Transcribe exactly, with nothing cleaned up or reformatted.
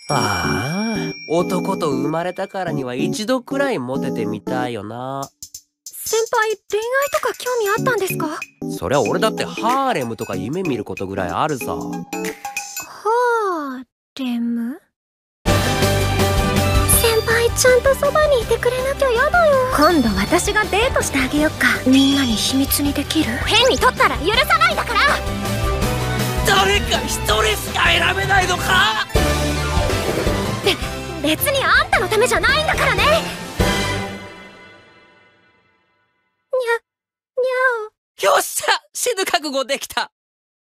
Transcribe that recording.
ああ、男と生まれたからには一度くらいモテてみたいよな。 先輩、恋愛とか興味あったんですか？ そりゃ俺だってハーレムとか夢見ることぐらいあるさ。 ハーレム？先輩、ちゃんとそばにいてくれなきゃやだよ。今度私がデートしてあげよっか。みんなに秘密にできる？変に取ったら許さないだから。 誰か一人しか選べないのか？ べ、別にあんたのためじゃないんだからね。にゃ、にゃお。 よっしゃ、死ぬ覚悟できた。